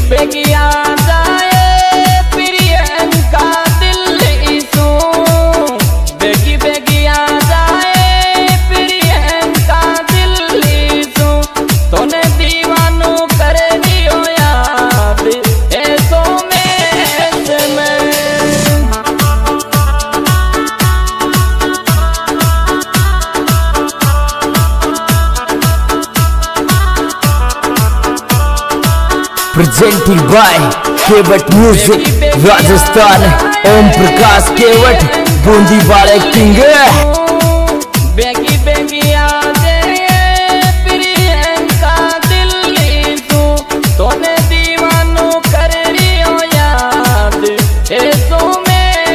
बेगिया जाए प्रियंका दिल्ली सू बेगी बेगिया जाए प्रियंका दिल्ली सू तोने दीवानू कर दियो याद ऐसो में presented by Kewat music Rajasthan. Om Prakash Kewat Bundi वाले किंग। बेगी बेगिया जाए प्रियंका दिल्ली तू तोने दीवानू कर रियो याद ऐसो में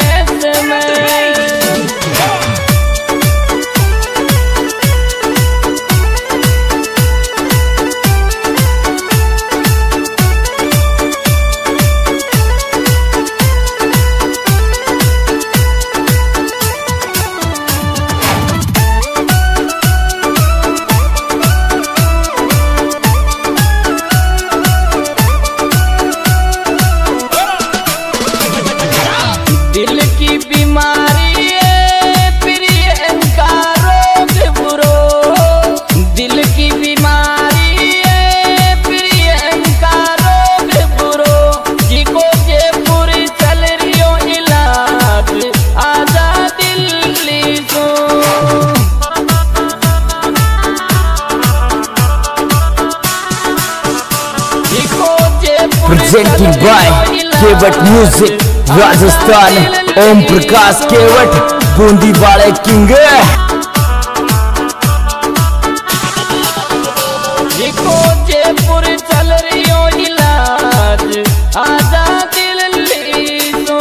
दिल की बीमारी है प्रियंका रोग बुरो दिल की बीमारी है प्रियंका रोग बुरो जी को जयपुर चल रियो इलाज आजा दिल्ली को presented by Kewat music Rajasthan. Om Prakash Kewat Bundi वाले किंग। जयपुर चल रियो इलाज आजा दिल्ली तो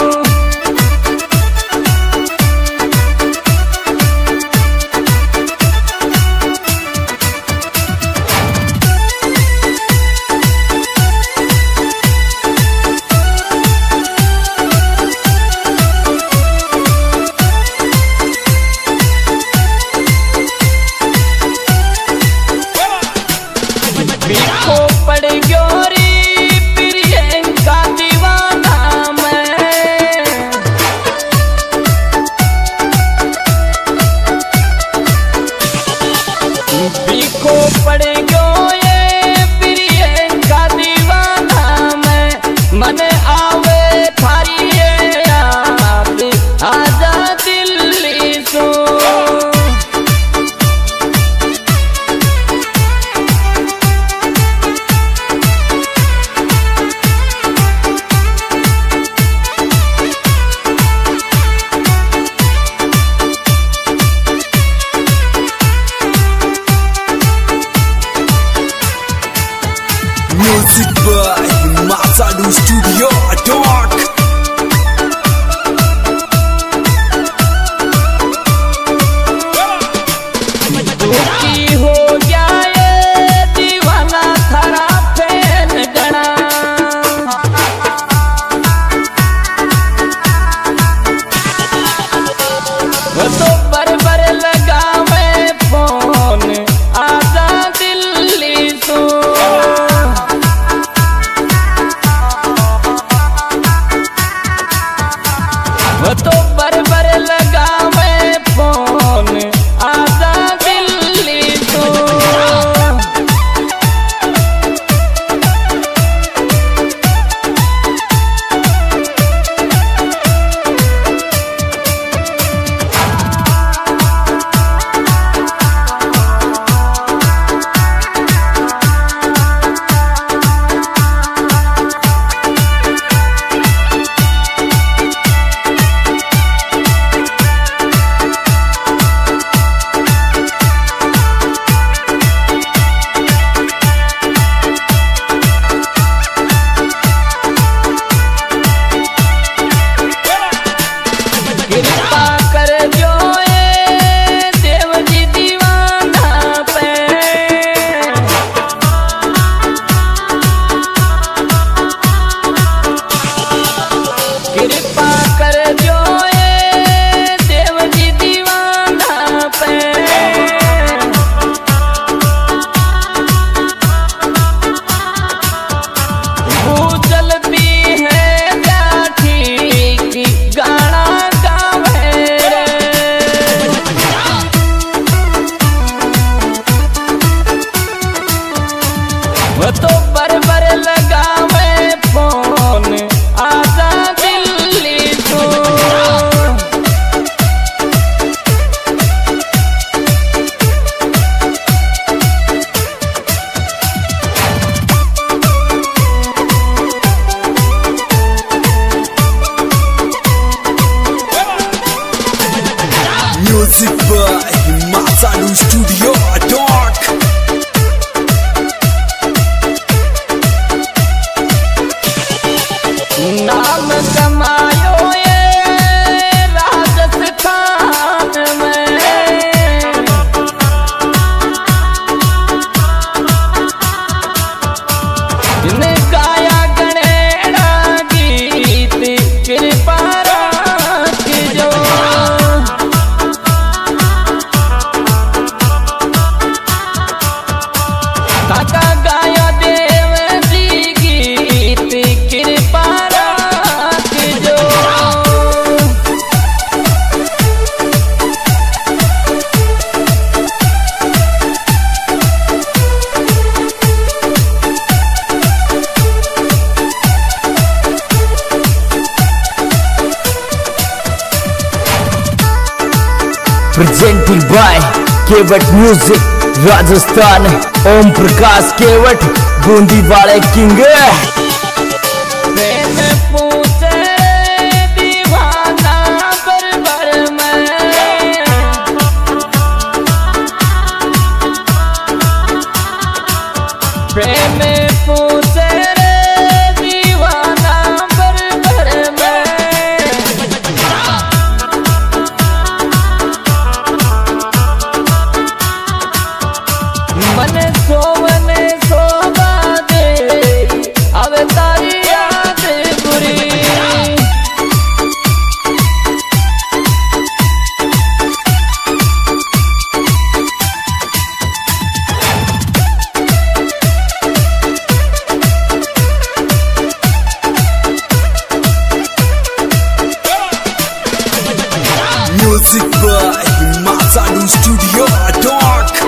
बिको पड़ गयो री प्रियंका दीवाना मैं बिको पड़ गयो ये प्रियंका दीवाना मैं मन आवे थारी याद आजा दिल्ली सो Music by Masadu Studio Talk। दुखी हो गया ये दीवाना थारा फैन गणा वो तो बर लगावे फोन आजा दिल्ली तो काका गाया देव जी गीत कृपा राखजो। Presented by Kewat music Rajasthan, Om Prakash Kewat Bundi वाले किंग। प्रेम पूछे दीवाना बरबर में, प्रेम पूछे दीवाना बरबर में। मन सोवन शोभा दे अब तारी याद बुरी। Music by Masadu Studio Talk.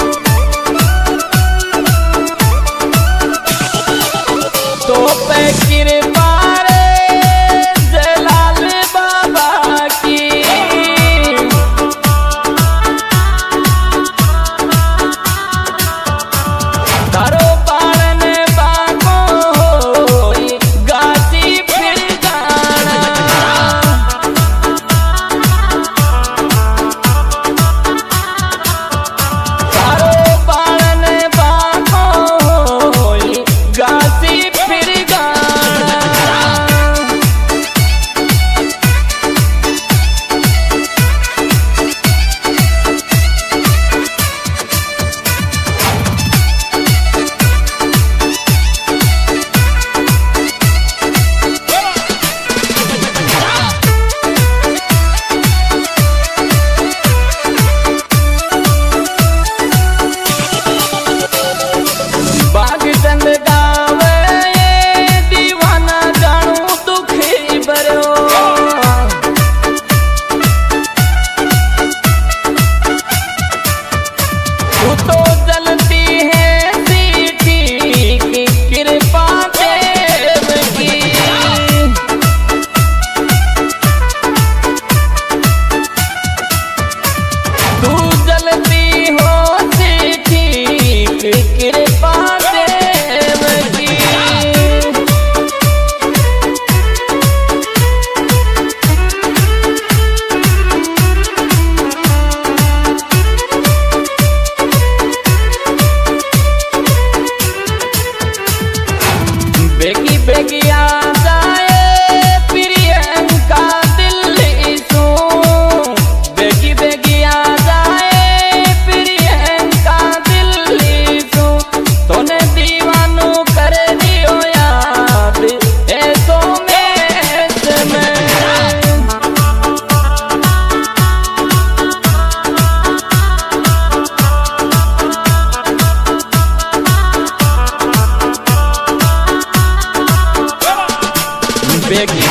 तो पे कृपा रे जलाल बाबा की, तारो पालन बाको होई गाती फिर गाना। तारो पालन बाको होई गाती फिर गाना। बाग चंद गावे ये दीवाना जानू दुखी बरो। तू तो जलती है सीटी की कृपा देव की। तू जलती हो सीटी की कृपा देव की। बेगी बेगी आ जाए प्रियंका दिल्ली सू, बेगी बेगी आ जाए प्रियंका दिल्ली सू। तोने दीवानू कर दियो याद ऐसो मैच में। बेगी